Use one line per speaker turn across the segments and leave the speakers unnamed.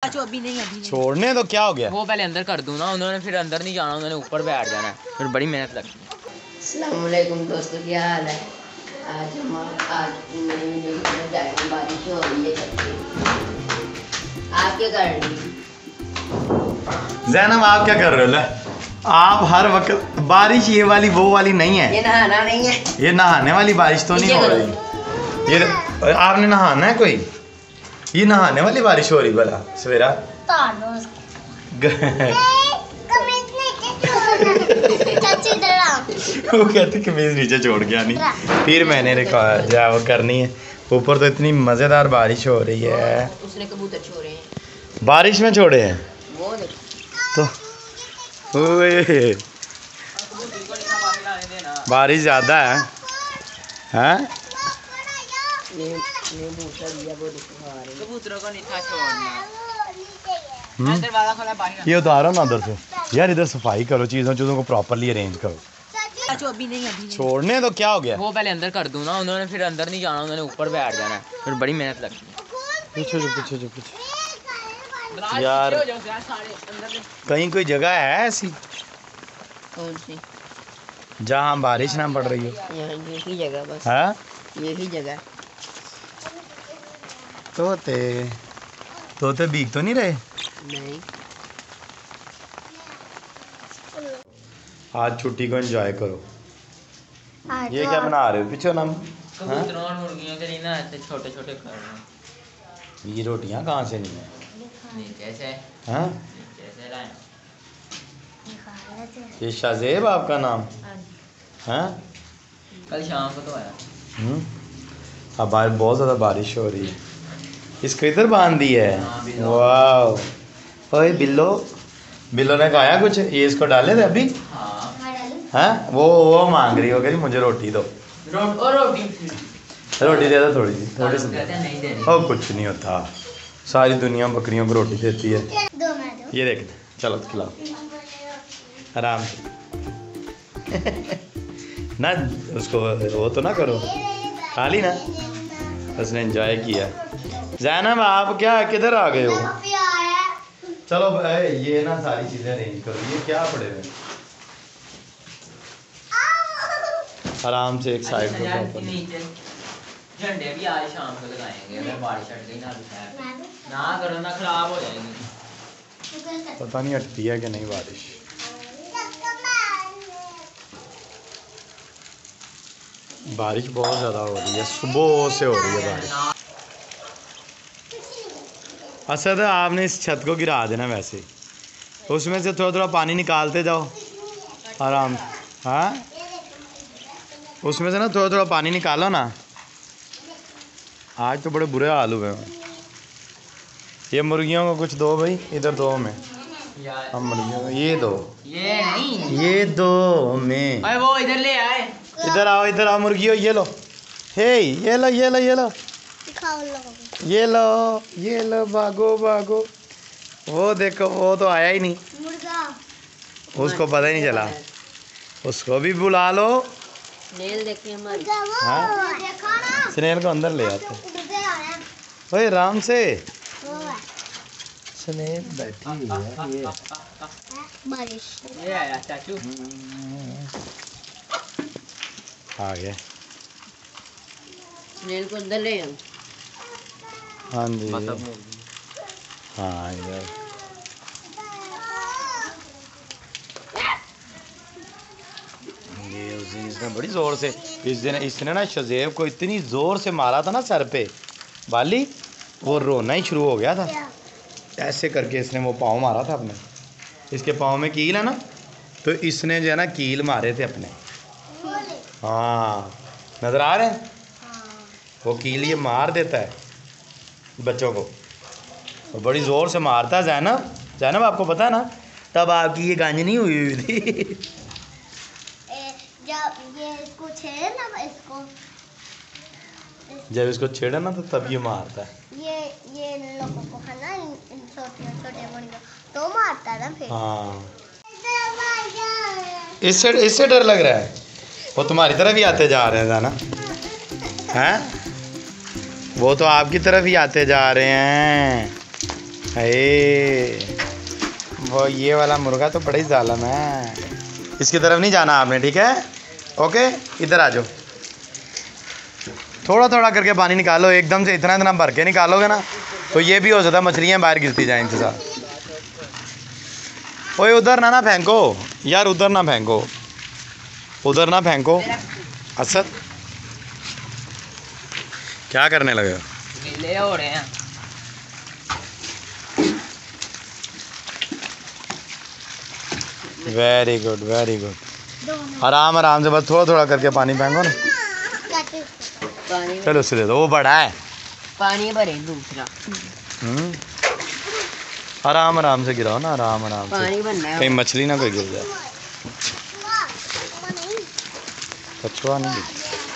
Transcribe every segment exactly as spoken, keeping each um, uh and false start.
चाचू अभी नहीं अभी नहीं।
छोड़ने तो क्या हो गया?
वो पहले अंदर कर दूँ ना, उन्होंने फिर अंदर नहीं जाना, उन्होंने ऊपर बैठ जाना, फिर बड़ी मेहनत लगती है।
अस्सलाम वालेकुम दोस्तों, क्या हाल है? आज हम आज नई वीडियो में जाएंगे। बारिश हो रही है, आप क्या कर रही हैं?
ज़ैनब आप क्या कर रहे हो? ले आप हर वक्त बारिश ये वाली वो वाली नहीं है,
ये नहाना नहीं है,
ये नहाने वाली बारिश तो नहीं हो रही। ये आपने नहाना है कोई? ये नहाने वाली बारिश हो रही भला सवेरा? वो कहती कमीज नीचे छोड़ गया नहीं, फिर मैंने रिकॉर्ड जो वो करनी है। ऊपर तो इतनी मज़ेदार बारिश हो रही है।
उसने कबूतर छोड़े हैं,
बारिश में छोड़े हैं
वो
तो ओए बारिश ज़्यादा है हैं?
कबूतरों को नहीं था छोड़ना।
हम्म?
दरवाजा खोला, बाहर
ये उतारो ना उधर से यार, इधर सफाई करो, चीज़ों चीज़ों को प्रॉपरली अरेंज करो।
चाचू अभी नहीं अभी नहीं।
छोड़ने तो क्या हो गया?
वो पहले अंदर कर दूँ ना, उन्होंने फिर अंदर नहीं जाना, उन्होंने ऊपर बैठ जाना, फिर बड़ी मेहनत लगती है।
पीछे जो पीछे जो पीछे यार, कहीं कोई जगह है ऐसी
कौन सी?
जहाँ बारिश ना पड़ रही हो?
यहाँ यही जगह, बस
हाँ
यही जगह।
तोते तोते भीग तो नहीं रहे?
नहीं,
आज छुट्टी को एंजॉय करो। ये क्या बना रहे हो पीछे नाम?
कबूतरों और मुर्गियों के लिए ना ऐसे छोटे छोटे कर रहे हैं।
ये रोटियां कहाँ से नहीं है?
नहीं कैसे
हाँ
कैसे लाए?
ये शाजेब आपका नाम? हाँ
कल शाम को तो आया।
हम्म अब आज बहुत ज़्यादा बारिश हो रही है। इसको इधर बांध दी है। वाह ओए बिल्लो, बिल्लो ने खाया कुछ? ये इसको डाले थे अभी?
हाँ
हाँ वो वो मांग रही हो, कह रही मुझे रोटी दो।
रोट और रोटी
रोटी दे दो थोड़ी सी, थोड़ी सी।
कहते हैं नहीं देनी।
ओ कुछ नहीं होता, सारी दुनिया बकरियों को रोटी देती है। ये देख, चलो खिलाओ आराम से। ना उसको वो तो ना करो, खा ली ना, उसने एंजॉय किया। ज़ैनब आप क्या किधर आ गए हो? चलो भाई ये ना सारी चीज़ें अरेंज करो। ये क्या पड़े हुए? आराम से एक साइड पर।
झंडे भी आज शाम को लगाएंगे, अगर बारिश हट गई ना तो ना करो ना, खराब हो जाएगी।
पता नहीं हटती है कि नहीं बारिश। बारिश बहुत ज़्यादा हो रही है, सुबह से हो रही है बारिश। असद आपने इस छत को गिरा देना, वैसे उसमें से थोड़ा थोड़ा पानी निकालते जाओ आराम। हाँ उसमें से ना थोड़ा थोड़ा पानी निकालो ना। आज तो बड़े बुरे हाल हुए हैं। ये मुर्गियों को कुछ दो भाई, इधर दो में। हम मुर्गियों को ये दो,
ये नहीं,
ये दो में।
अरे वो इधर ले आए।
इधर आओ, इधर आओ मुर्गियों, ये लो। हे ये लो ये लो ये लो ये लो ये लो, भागो भागो। वो देखो वो तो आया ही नहीं, उसको पता ही नहीं चला। उसको भी बुला लो।
स्नेल देखिए हमारी।
हाँ स्नेल को अंदर ले आते। ओए राम से स्नेल बैठी हुई है। ये
बारिश
ये आया चाचू,
आ गए।
स्नेल को अंदर ले आओ।
हाँ जी हाँ इधर। ये उस दिन इसने बड़ी ज़ोर से, इस दिन इसने ना शजेब को इतनी ज़ोर से मारा था ना सर पे बाली, वो रोना ही शुरू हो गया था। ऐसे करके इसने वो पाँव मारा था अपने, इसके पाँव में कील है ना, तो इसने जो है ना कील मारे थे अपने। हाँ नज़र आ रहे हैं? वो कील ये मार देता है बच्चों को, वो बड़ी ज़ोर से मारता है। ज़ैनब ज़ैनब आपको पता है ना, तब आपकी ये गांज नहीं हुई हुई थी।
जब ये इसको छेड़े ना, इसको
जब इसको छेड़े ना तो तब ये मारता है।
ये ये लोगों को है ना, इन छोटे छोटे मुर्गियों तो मारता है ना फिर।
हाँ इससे इससे डर लग रहा है? वो तुम्हारी तरफ ही आते जा रहे हैं जाना हैं? वो तो आपकी तरफ ही आते जा रहे हैं अरे वो ये वाला मुर्गा तो बड़ा ही जालिम है। इसकी तरफ नहीं जाना आपने, ठीक है? ओके, इधर आ जाओ। थोड़ा थोड़ा करके पानी निकालो, एकदम से इतना इतना भर के निकालोगे ना तो ये भी हो सकता है मछलियाँ बाहर गिरती जाएं इनके साथ। ओए उधर ना ना फेंको यार, उधर ना फेंको, उधर ना फेंको। असद क्या करने लगे हो?
गीले हो रहे हैं।
Very good very good. आराम आराम से, बस थोड़ा थोड़ा करके पानी फेंको ना।
पानी
चलो उससे दे दो, वो बड़ा है।
पानी भरे दूसरा
हम्म आराम आराम से गिराओ ना, आराम आराम से,
पानी भरना है।
कहीं मछली ना कोई गिर जाए। कछुआ नहीं गिर।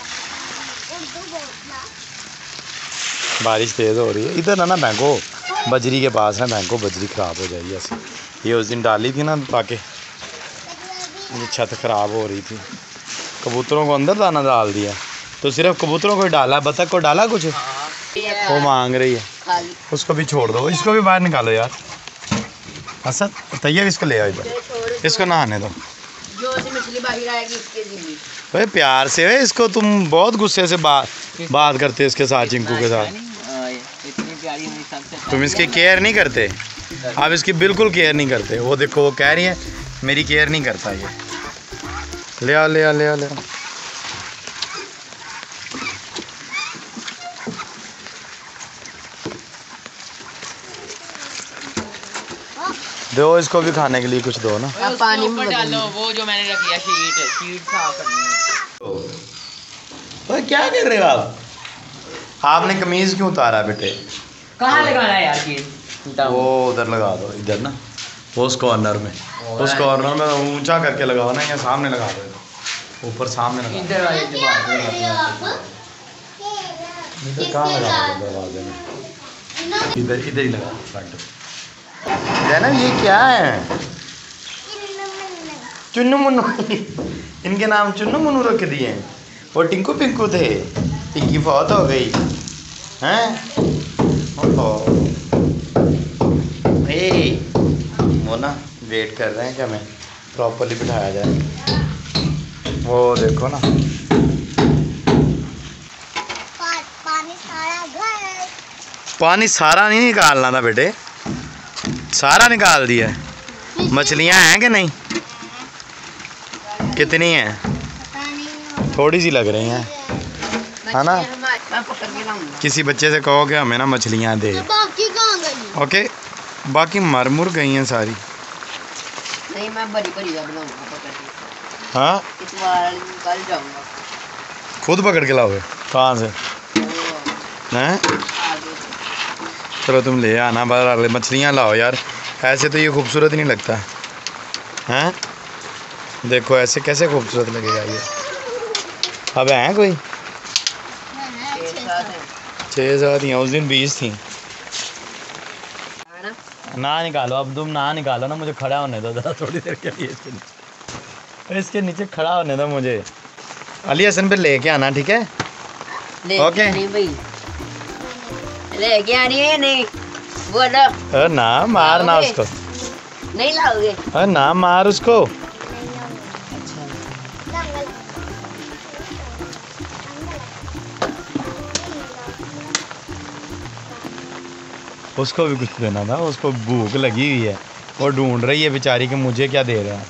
बारिश तेज़ हो रही है, इधर ना ना फेंको, बजरी के पास है फेंको, बजरी ख़राब हो जाएगी ऐसे। ये उस दिन डाली थी ना ताकि ये छत ख़राब हो रही थी। कबूतरों को अंदर दाना डाल दिया, तो सिर्फ कबूतरों को ही डाला, बतख को डाला कुछ? वो मांग रही है,
खाली
उसको भी छोड़ दो, इसको भी बाहर निकालो यार। असद तैयब इसको ले आओ इधर, इसको नहाने दो।
जो से मछली बाहर आएगी इसके लिए।
अरे प्यार से है इसको, तुम बहुत गुस्से से बात बात करते इसके साथ, चिंकू के साथ।
इतनी प्यारी मेरी सबसे।
तुम इसकी केयर नहीं करते, आप इसकी बिल्कुल केयर नहीं करते। वो देखो वो कह रही है मेरी केयर नहीं करता ये। ले आओ ले आओ ले आओ ले आओ। दो इसको भी खाने के लिए कुछ दो ना।
अब पानी में डालो वो जो मैंने रखी है शीट, शीट साफ करनी है।
ओए क्या कर रहे हो आप? आपने कमीज क्यों उतारा बेटे?
कहाँ लगाना है यार शीट?
वो उधर लगा दो, इधर ना, वो उस कॉर्नर में, उस कॉर्नर में ऊंचा करके लगाओ ना, या सामने लगा दो, ऊपर सामने लगा दो।
इधर वाले दीवार
इधर कहाँ लगा दो दरवाजे में? इधर इधर ही लगा दो फ्रंट। जैनब ये क्या है? चुन्नू मुन्नू इनके नाम चुन्नू मुन्नू रख दिए हैं। वो टिंकू पिंकू थे, पिंकी फौत हो गई हैं। ए वो ना वेट कर रहे हैं कि हमें प्रॉपरली बिठाया जाए। वो देखो ना
पानी सारा घर।
पानी सारा नहीं निकालना था बेटे, सारा निकाल दिया है। मछलियाँ हैं कि नहीं? कितनी हैं? थोड़ी सी लग रही हैं, है ना?
मैं पकड़ के लाऊंगा।
किसी बच्चे से कहो कि हमें ना मछलियाँ दे।
बाकी कहाँ गई?
ओके, बाकी मर मुर गई हैं सारी।
नहीं मैं बड़ी बड़ी बनाऊंगा पकड़ के।
हाँ
इस बार कल जाऊंगा।
खुद पकड़ के लाओगे? कहाँ से?
वो
हैं?
आगे
चलो तुम ले आना बाहर, मछलियाँ लाओ यार। ऐसे तो ये खूबसूरत नहीं लगता हैं। देखो ऐसे कैसे खूबसूरत लगेगा ये। अब हैं कोई
छह सात है।
छः सात ही, उस दिन बीस थी।
है ना?
ना निकालो अब, तुम ना निकालो ना, मुझे खड़ा होने दो ज़रा थोड़ी देर के लिए इसके नीचे। इसके नीचे खड़ा होने दो मुझे। अली हसन पे लेके आना, ठीक है?
ले
ओके।
नहीं भाई लेके आ रही है नहीं बोलो।
अरे ना मार ना उसको,
नहीं लाओगे?
अरे ना मार उसको। उसको भी कुछ देना था, उसको भूख लगी हुई है, वो ढूंढ रही है बेचारी कि मुझे क्या दे रहे हैं।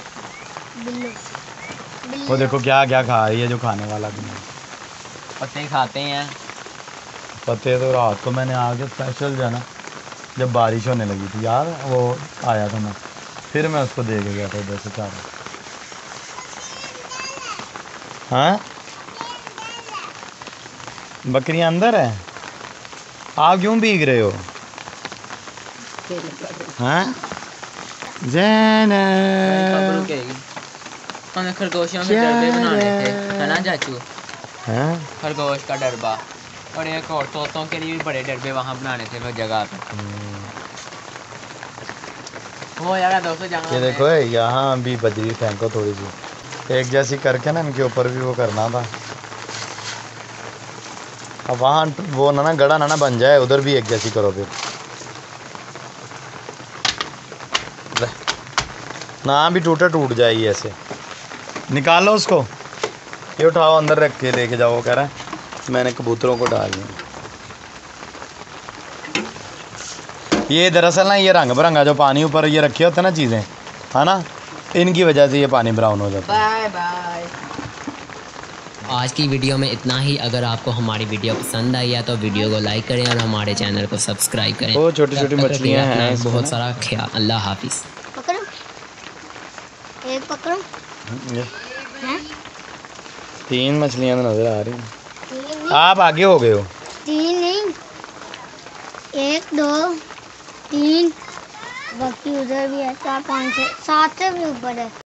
वो देखो क्या क्या खा रही है जो खाने वाला भी नहीं।
पत्ते खाते हैं।
पत्ते तो रात को मैंने आके स्पेशल जो है ना, जब बारिश होने लगी थी यार, वो आया था मैं, फिर मैं उसको दे के गया था उधर से चारा। हाँ बकरियाँ अंदर है, आप क्यों भीग रहे हो? हाँ ज़ैनब
हमें खरगोशों के डरबे बनाने थे, है ना चाचू?
हाँ
खरगोश का डरबा और एक और तोतों के लिए भी बड़े डरबे वहाँ बनाने थे वो जगह पे। वो यार दोस्तों जगह
ये देखो यहाँ भी बजरी फेंको थोड़ी सी, एक जैसी करके ना इनके ऊपर भी वो करना था। अब वहाँ वो ना ना गड़ा ना ना बन जाए, उधर भी एक जैसी करो फिर। ना भी टूटे टूट जाएगी ऐसे। निकालो उसको, ये उठाओ अंदर रख के लेके जाओ। कह रहा है मैंने कबूतरों को डाल दिया। ये दरअसल ना ये रंग बिरंगा जो पानी ऊपर ये रखे होते हैं ना चीज़ें, है ना, इनकी वजह से ये पानी ब्राउन हो जाता है।
Bye bye.
आज की वीडियो में इतना ही। अगर आपको हमारी वीडियो पसंद आई है तो वीडियो को लाइक करें और हमारे चैनल को सब्सक्राइब करें।
वो छोटी छोटी मछलियाँ हैं इसमें
बहुत
ना।
सारा ख्याल। अल्लाह हाफिज़।
पकड़ो, एक पकड़ो।
ये
हैं?
तीन मछलियाँ तो नजर आ रही हैं।
तीन नहीं,
आप आगे हो गए हो।
तीन नहीं, एक दो तीन, बाकी उधर भी है, चार पाँच छः सात से भी ऊपर है।